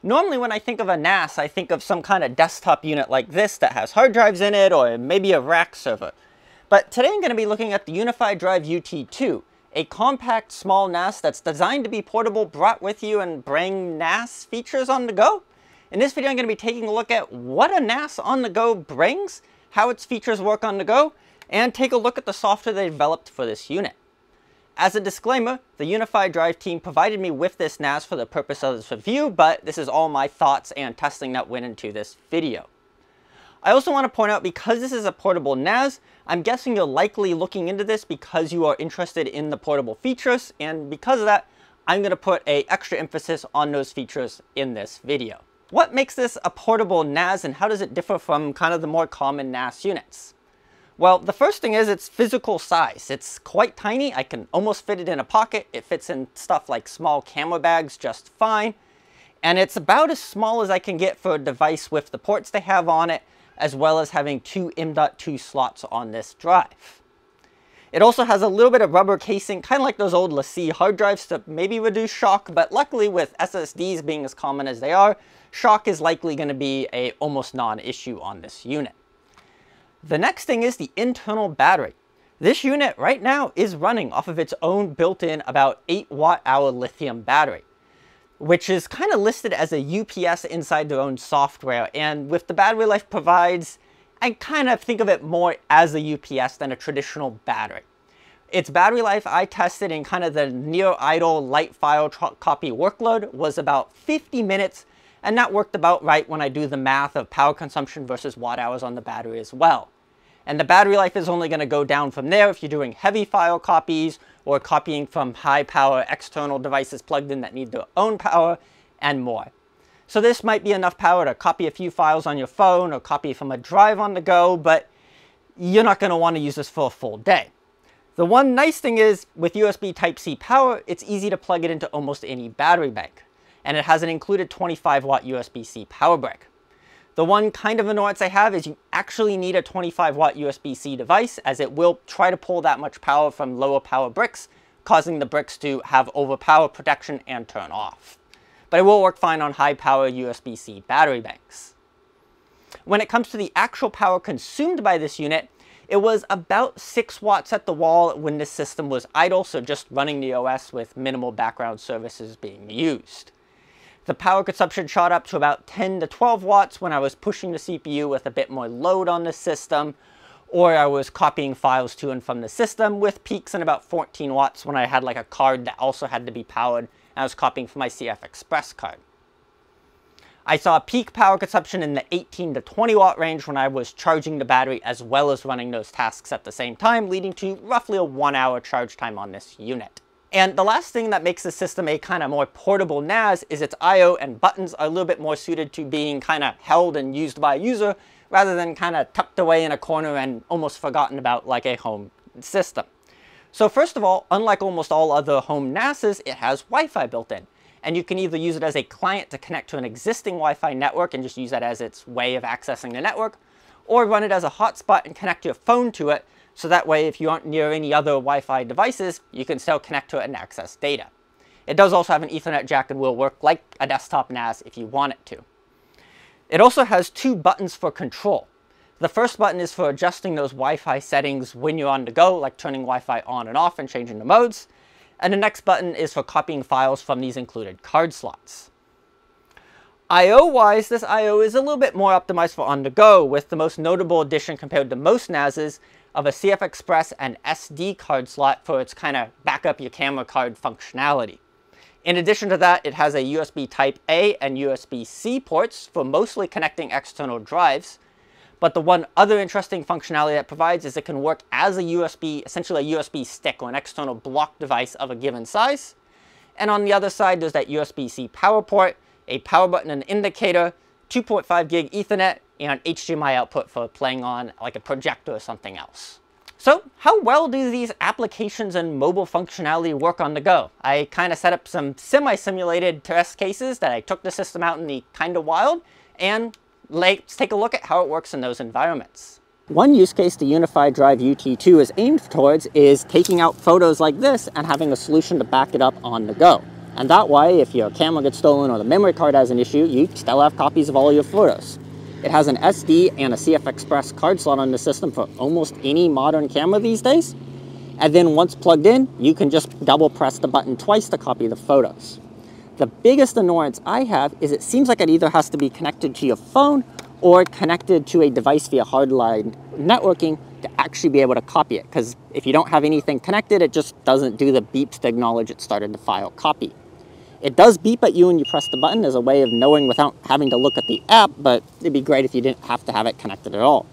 Normally when I think of a NAS, I think of some kind of desktop unit like this that has hard drives in it, or maybe a rack server. But today I'm going to be looking at the Unify Drive UT2, a compact small NAS that's designed to be portable, brought with you, and bring NAS features on the go. In this video I'm going to be taking a look at what a NAS on the go brings, how its features work on the go, and take a look at the software they developed for this unit. As a disclaimer, the Unify Drive team provided me with this NAS for the purpose of this review, but this is all my thoughts and testing that went into this video. I also want to point out, because this is a portable NAS, I'm guessing you're likely looking into this because you are interested in the portable features, and because of that, I'm going to put an extra emphasis on those features in this video. What makes this a portable NAS, and how does it differ from kind of the more common NAS units? Well, the first thing is its physical size. It's quite tiny. I can almost fit it in a pocket. It fits in stuff like small camera bags just fine. And it's about as small as I can get for a device with the ports they have on it, as well as having two M.2 slots on this drive. It also has a little bit of rubber casing, kind of like those old LaCie hard drives, to maybe reduce shock, but luckily with SSDs being as common as they are, shock is likely going to be an almost non-issue on this unit. The next thing is the internal battery. This unit right now is running off of its own built-in about 8 watt-hour lithium battery, which is kind of listed as a UPS inside their own software, and with the battery life provides, I kind of think of it more as a UPS than a traditional battery. Its battery life I tested in kind of the near idle light file copy workload was about 50 minutes, and that worked about right when I do the math of power consumption versus watt hours on the battery as well. And the battery life is only going to go down from there if you're doing heavy file copies or copying from high power external devices plugged in that need their own power and more. So this might be enough power to copy a few files on your phone or copy from a drive on the go, but you're not going to want to use this for a full day. The one nice thing is, with USB Type-C power, it's easy to plug it into almost any battery bank. And it has an included 25 watt USB-C power brick. The one kind of annoyance I have is you actually need a 25 watt USB-C device, as it will try to pull that much power from lower power bricks, causing the bricks to have overpower protection and turn off. But it will work fine on high power USB-C battery banks. When it comes to the actual power consumed by this unit, it was about 6 watts at the wall when this system was idle, so just running the OS with minimal background services being used. The power consumption shot up to about 10 to 12 watts when I was pushing the CPU with a bit more load on the system, or I was copying files to and from the system, with peaks in about 14 watts when I had like a card that also had to be powered, and I was copying from my CF Express card. I saw peak power consumption in the 18 to 20 watt range when I was charging the battery as well as running those tasks at the same time, leading to roughly a 1 hour charge time on this unit. And the last thing that makes the system a kind of more portable NAS is its I/O and buttons are a little bit more suited to being kind of held and used by a user, rather than kind of tucked away in a corner and almost forgotten about like a home system. So first of all, unlike almost all other home NASs, it has Wi-Fi built in. And you can either use it as a client to connect to an existing Wi-Fi network and just use that as its way of accessing the network, or run it as a hotspot and connect your phone to it, so that way if you aren't near any other Wi-Fi devices, you can still connect to it and access data. It does also have an Ethernet jack and will work like a desktop NAS if you want it to. It also has 2 buttons for control. The first button is for adjusting those Wi-Fi settings when you're on the go, like turning Wi-Fi on and off and changing the modes. And the next button is for copying files from these included card slots. I/O-wise, this I/O is a little bit more optimized for on-the-go, with the most notable addition compared to most NASs of a CF Express and SD card slot for its kind of backup your camera card functionality. In addition to that, it has a USB Type-A and USB-C ports for mostly connecting external drives. But the one other interesting functionality that provides is it can work as a USB, essentially a USB stick or an external block device of a given size. And on the other side, there's that USB-C power port, a power button and indicator, 2.5 gig Ethernet, and HDMI output for playing on like a projector or something else. So how well do these applications and mobile functionality work on the go? I kind of set up some semi-simulated test cases that I took the system out in the kind of wild, and let's take a look at how it works in those environments. One use case the Unify Drive UT2 is aimed towards is taking out photos like this and having a solution to back it up on the go. And that way, if your camera gets stolen or the memory card has an issue, you still have copies of all your photos. It has an SD and a CF Express card slot on the system for almost any modern camera these days. And then once plugged in, you can just double press the button twice to copy the photos. The biggest annoyance I have is it seems like it either has to be connected to your phone or connected to a device via hardline networking to actually be able to copy it. Because if you don't have anything connected, it just doesn't do the beeps to acknowledge it started the file copy. It does beep at you when you press the button as a way of knowing without having to look at the app, but it'd be great if you didn't have to have it connected at all.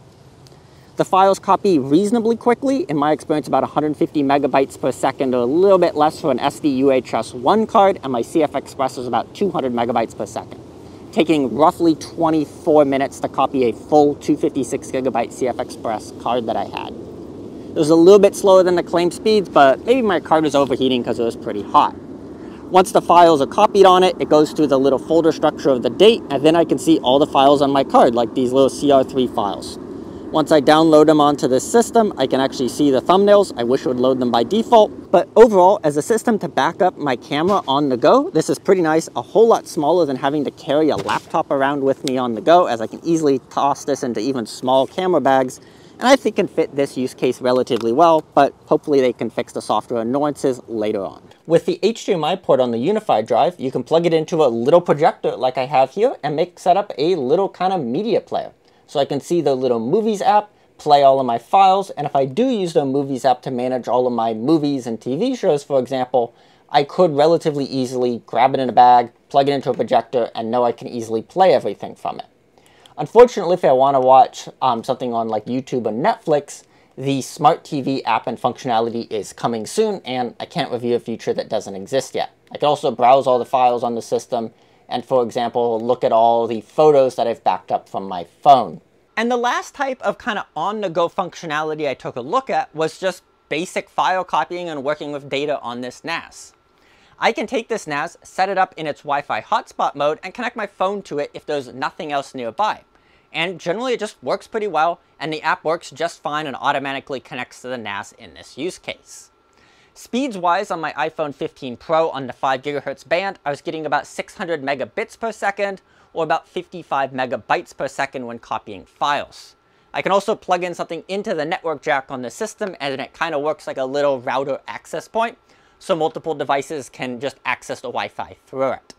The files copy reasonably quickly, in my experience about 150 megabytes per second, or a little bit less for an SD UHS 1 card, and my CF Express is about 200 megabytes per second, taking roughly 24 minutes to copy a full 256 gigabyte CF Express card that I had. It was a little bit slower than the claimed speeds, but maybe my card was overheating because it was pretty hot. Once the files are copied on it, it goes through the little folder structure of the date, and then I can see all the files on my card, like these little CR3 files. Once I download them onto this system, I can actually see the thumbnails. I wish it would load them by default. But overall, as a system to back up my camera on the go, this is pretty nice. A whole lot smaller than having to carry a laptop around with me on the go, as I can easily toss this into even small camera bags. And I think can fit this use case relatively well, but hopefully they can fix the software annoyances later on. With the HDMI port on the Unify drive, you can plug it into a little projector like I have here and set up a little kind of media player. So I can see the little Movies app, play all of my files, and if I do use the Movies app to manage all of my movies and TV shows, for example, I could relatively easily grab it in a bag, plug it into a projector, and know I can easily play everything from it. Unfortunately, if I want to watch something on like YouTube or Netflix, the Smart TV app and functionality is coming soon, and I can't review a feature that doesn't exist yet. I can also browse all the files on the system, and for example, look at all the photos that I've backed up from my phone. And the last type of kind of on-the-go functionality I took a look at was just basic file copying and working with data on this NAS. I can take this NAS, set it up in its Wi-Fi hotspot mode, and connect my phone to it if there's nothing else nearby. And generally it just works pretty well, and the app works just fine and automatically connects to the NAS in this use case. Speeds-wise, on my iPhone 15 Pro on the 5 GHz band, I was getting about 600 megabits per second, or about 55 megabytes per second when copying files. I can also plug in something into the network jack on the system, and it kind of works like a little router access point, so multiple devices can just access the Wi-Fi through it.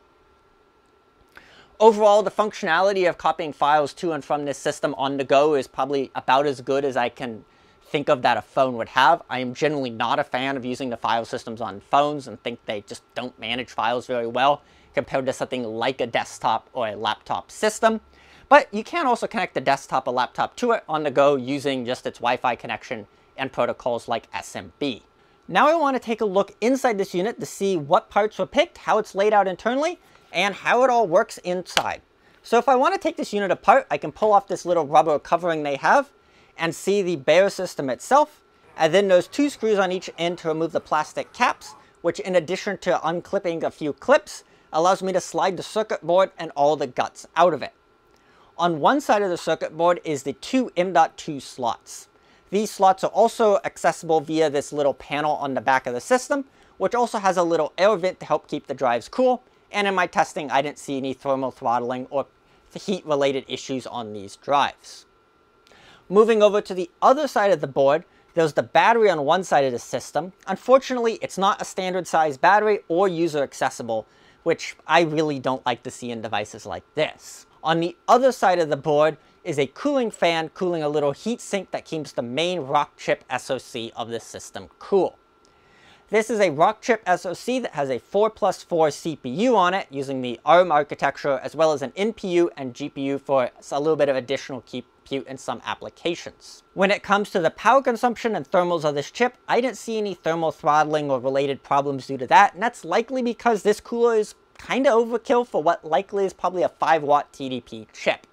Overall, the functionality of copying files to and from this system on the go is probably about as good as I can think of that a phone would have. I am generally not a fan of using the file systems on phones and think they just don't manage files very well compared to something like a desktop or a laptop system. But you can also connect the desktop or laptop to it on the go using just its Wi-Fi connection and protocols like SMB. Now I want to take a look inside this unit to see what parts were picked, how it's laid out internally, and how it all works inside. So if I want to take this unit apart, I can pull off this little rubber covering they have and see the bare system itself, and then those 2 screws on each end to remove the plastic caps, which in addition to unclipping a few clips, allows me to slide the circuit board and all the guts out of it. On one side of the circuit board is the 2 M.2 slots. These slots are also accessible via this little panel on the back of the system, which also has a little air vent to help keep the drives cool, and in my testing I didn't see any thermal throttling or heat related issues on these drives. Moving over to the other side of the board, there's the battery on one side of the system. Unfortunately, it's not a standard size battery or user accessible, which I really don't like to see in devices like this. On the other side of the board is a cooling fan cooling a little heat sink that keeps the main Rockchip SoC of the system cool. This is a Rockchip SoC that has a 4+4 CPU on it using the ARM architecture, as well as an NPU and GPU for a little bit of additional compute in some applications. When it comes to the power consumption and thermals of this chip, I didn't see any thermal throttling or related problems due to that, and that's likely because this cooler is kind of overkill for what likely is probably a 5-watt TDP chip.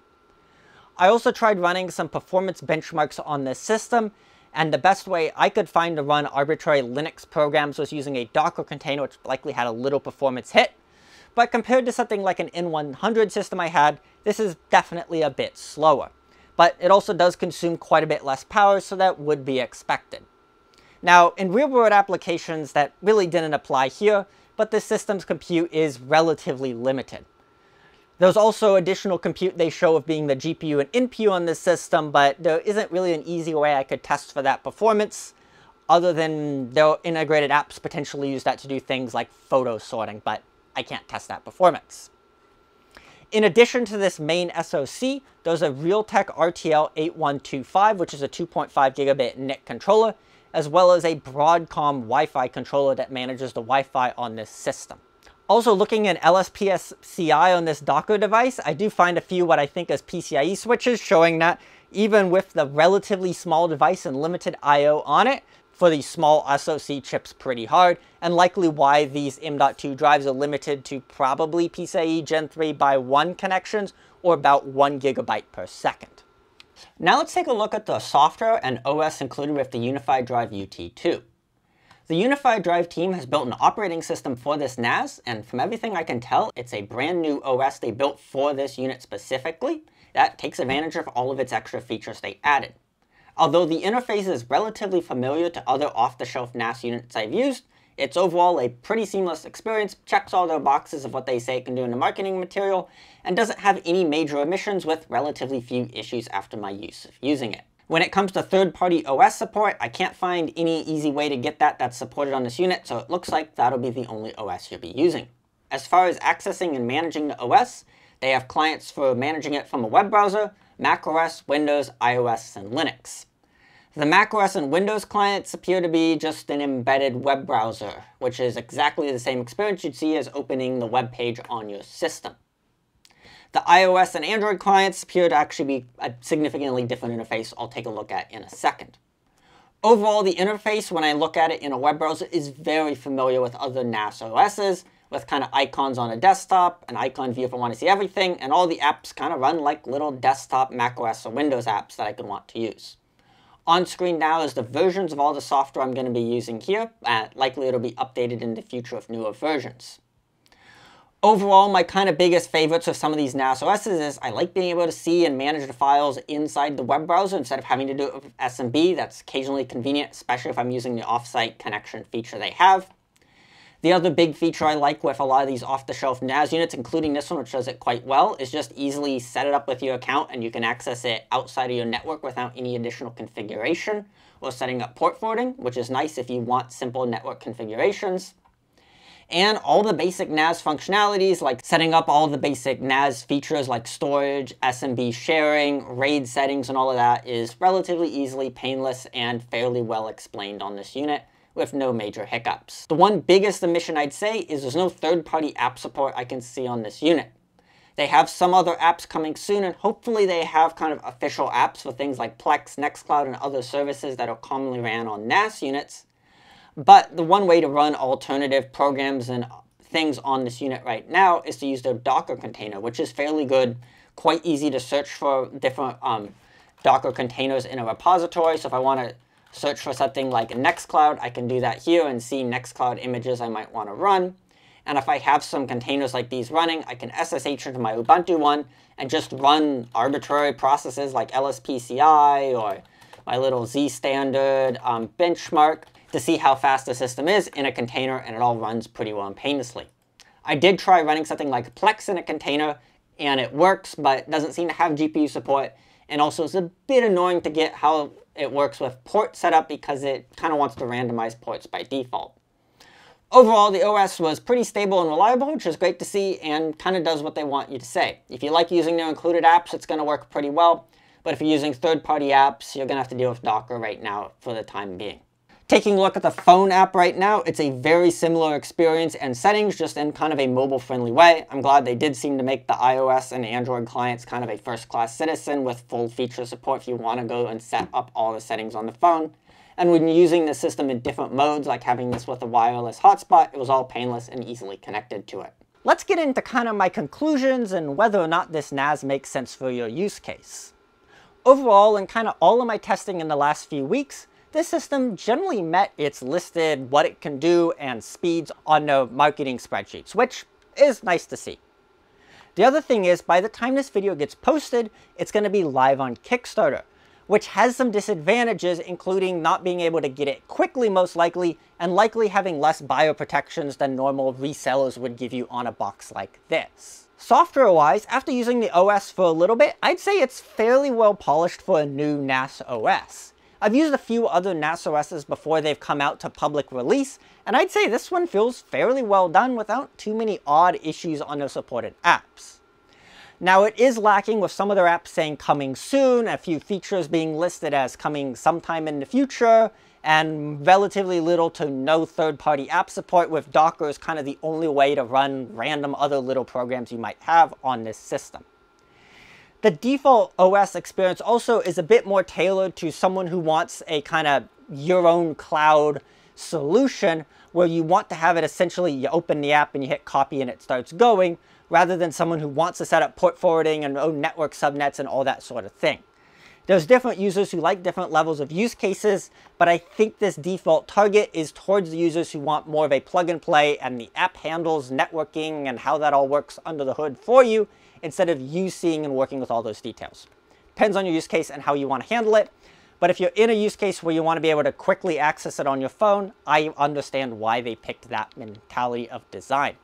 I also tried running some performance benchmarks on this system, and the best way I could find to run arbitrary Linux programs was using a Docker container, which likely had a little performance hit. But compared to something like an N100 system I had, this is definitely a bit slower. But it also does consume quite a bit less power, so that would be expected. Now, in real-world applications, that really didn't apply here, but the system's compute is relatively limited. There's also additional compute they show of being the GPU and NPU on this system, but there isn't really an easy way I could test for that performance, other than their integrated apps potentially use that to do things like photo sorting, but I can't test that performance. In addition to this main SoC, there's a Realtek RTL8125, which is a 2.5 gigabit NIC controller, as well as a Broadcom Wi-Fi controller that manages the Wi-Fi on this system. Also, looking at LSPCI on this Docker device, I do find a few what I think is PCIe switches showing that even with the relatively small device and limited I/O on it, for these small SoC chips pretty hard, and likely why these M.2 drives are limited to probably PCIe Gen 3 by 1 connections, or about 1 gigabyte per second. Now let's take a look at the software and OS included with the Unify Drive UT2. The Unify Drive team has built an operating system for this NAS, and from everything I can tell, it's a brand new OS they built for this unit specifically that takes advantage of all of its extra features they added. Although the interface is relatively familiar to other off-the-shelf NAS units I've used, it's overall a pretty seamless experience, checks all their boxes of what they say it can do in the marketing material, and doesn't have any major omissions with relatively few issues after my use of using it. When it comes to third-party OS support, I can't find any easy way to get that that's supported on this unit, so it looks like that'll be the only OS you'll be using. As far as accessing and managing the OS, they have clients for managing it from a web browser, macOS, Windows, iOS, and Linux. The macOS and Windows clients appear to be just an embedded web browser, which is exactly the same experience you'd see as opening the web page on your system. The iOS and Android clients appear to actually be a significantly different interface I'll take a look at in a second. Overall, the interface, when I look at it in a web browser, is very familiar with other NAS OSs, with kind of icons on a desktop, an icon view if I want to see everything, and all the apps kind of run like little desktop macOS or Windows apps that I could want to use. On screen now is the versions of all the software I'm going to be using here, and likely it'll be updated in the future with newer versions. Overall, my kind of biggest favorites of some of these NAS OSs is I like being able to see and manage the files inside the web browser instead of having to do it with SMB. That's occasionally convenient, especially if I'm using the offsite connection feature they have. The other big feature I like with a lot of these off-the-shelf NAS units, including this one, which does it quite well, is just easily set it up with your account and you can access it outside of your network without any additional configuration, or setting up port forwarding, which is nice if you want simple network configurations. And all the basic NAS functionalities, like setting up all the basic NAS features like storage, SMB sharing, RAID settings, and all of that is relatively easily painless and fairly well explained on this unit, with no major hiccups. The one biggest omission I'd say is there's no third-party app support I can see on this unit. They have some other apps coming soon, and hopefully they have kind of official apps for things like Plex, Nextcloud, and other services that are commonly ran on NAS units. But the one way to run alternative programs and things on this unit right now is to use their Docker container, which is fairly good, quite easy to search for different Docker containers in a repository. So if I want to search for something like a Nextcloud, I can do that here and see Nextcloud images I might want to run. And if I have some containers like these running, I can SSH into my Ubuntu one and just run arbitrary processes like LSPCI or my little Z standard benchmark to see how fast the system is in a container, and it all runs pretty well and painlessly. I did try running something like Plex in a container, and it works, but it doesn't seem to have GPU support, and also it's a bit annoying to get how it works with port setup because it kind of wants to randomize ports by default. Overall, the OS was pretty stable and reliable, which is great to see, and kind of does what they want you to say. If you like using their included apps, it's going to work pretty well, but if you're using third-party apps, you're going to have to deal with Docker right now for the time being. Taking a look at the phone app right now, it's a very similar experience and settings, just in kind of a mobile-friendly way. I'm glad they did seem to make the iOS and Android clients kind of a first-class citizen with full feature support if you want to go and set up all the settings on the phone. And when you're using the system in different modes, like having this with a wireless hotspot, it was all painless and easily connected to it. Let's get into kind of my conclusions and whether or not this NAS makes sense for your use case. Overall, in kind of all of my testing in the last few weeks, this system generally met its listed what it can do and speeds on the marketing spreadsheets, which is nice to see. The other thing is, by the time this video gets posted, it's going to be live on Kickstarter. which has some disadvantages, including not being able to get it quickly most likely, and likely having less bioprotections than normal resellers would give you on a box like this. Software-wise, after using the OS for a little bit, I'd say it's fairly well polished for a new NAS OS. I've used a few other NAS OSs before they've come out to public release, and I'd say this one feels fairly well done without too many odd issues on their supported apps. Now, it is lacking with some of their apps saying coming soon, a few features being listed as coming sometime in the future, and relatively little to no third-party app support, with Docker is kind of the only way to run random other little programs you might have on this system. The default OS experience also is a bit more tailored to someone who wants a kind of your own cloud solution, where you want to have it essentially, you open the app and you hit copy and it starts going, rather than someone who wants to set up port forwarding and own network subnets and all that sort of thing. There's different users who like different levels of use cases, but I think this default target is towards the users who want more of a plug and play and the app handles networking and how that all works under the hood for you, instead of you seeing and working with all those details. Depends on your use case and how you want to handle it, but if you're in a use case where you want to be able to quickly access it on your phone, I understand why they picked that mentality of design.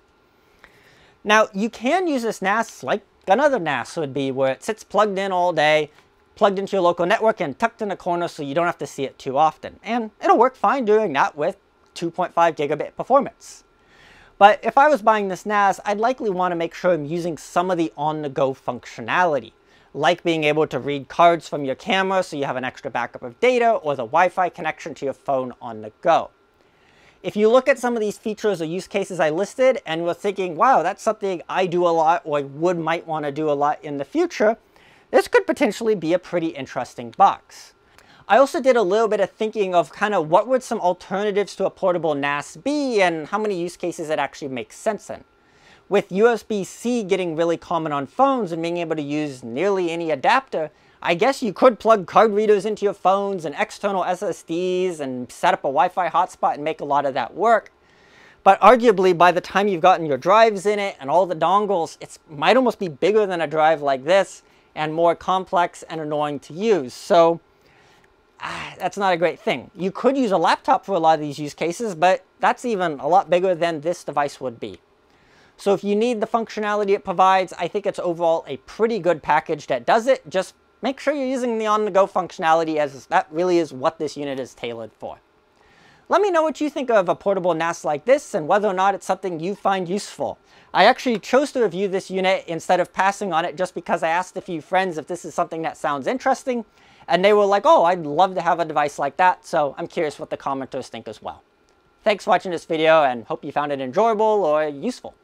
Now, you can use this NAS like another NAS would be, where it sits plugged in all day, plugged into your local network and tucked in a corner so you don't have to see it too often. And it'll work fine doing that with 2.5 gigabit performance. But if I was buying this NAS, I'd likely want to make sure I'm using some of the on-the-go functionality, like being able to read cards from your camera so you have an extra backup of data, or the Wi-Fi connection to your phone on the go. If you look at some of these features or use cases I listed and you're thinking, wow, that's something I do a lot or might want to do a lot in the future, this could potentially be a pretty interesting box. I also did a little bit of thinking of kind of what would some alternatives to a portable NAS be and how many use cases it actually makes sense in. With USB-C getting really common on phones and being able to use nearly any adapter, I guess you could plug card readers into your phones and external SSDs and set up a Wi-Fi hotspot and make a lot of that work. But arguably, by the time you've gotten your drives in it and all the dongles, it might almost be bigger than a drive like this and more complex and annoying to use. So that's not a great thing. You could use a laptop for a lot of these use cases, but that's even a lot bigger than this device would be. So if you need the functionality it provides, I think it's overall a pretty good package that does it. Just make sure you're using the on-the-go functionality, as that really is what this unit is tailored for. Let me know what you think of a portable NAS like this and whether or not it's something you find useful. I actually chose to review this unit instead of passing on it just because I asked a few friends if this is something that sounds interesting, and they were like, oh, I'd love to have a device like that, so I'm curious what the commenters think as well. Thanks for watching this video and hope you found it enjoyable or useful.